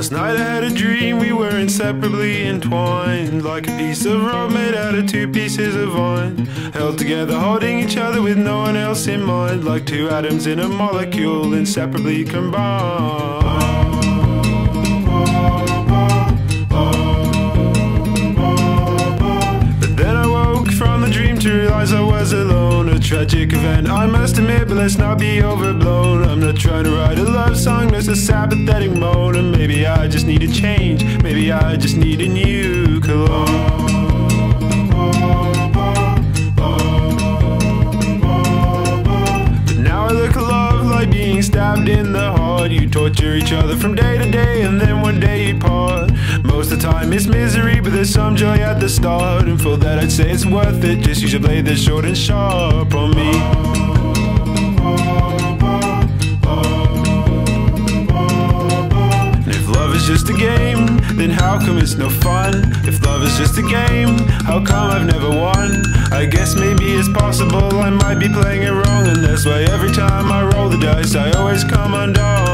Last night I had a dream we were inseparably entwined, like a piece of rope made out of two pieces of vine, held together holding each other with no one else in mind, like two atoms in a molecule inseparably combined. But then I woke from the dream to realize I was alone. A tragic event, I must admit, but let's not be overblown. I'm not trying to write a love song, just a sad pathetic moan. And maybe I just need a change, maybe I just need a new cologne. But now I look at love like being stabbed in the heart. You torture each other from day to day, and then one day you part. Most of the time it's misery, but there's some joy at the start. And for that I'd say it's worth it, just use a blade that's short and sharp on me. And if love is just a game, then how come it's no fun? If love is just a game, how come I've never won? I guess maybe it's possible I might be playing it wrong, and that's why every time I roll the dice I always come undone.